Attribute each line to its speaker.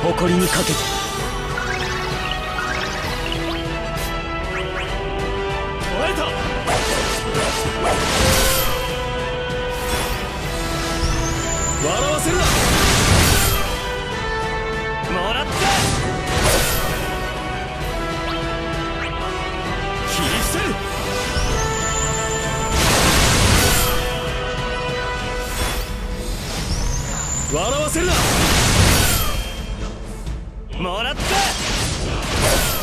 Speaker 1: 誇りにかけて。
Speaker 2: 捉えた。笑わせるな。もらった。切り伏せる。笑わせるな。もらった。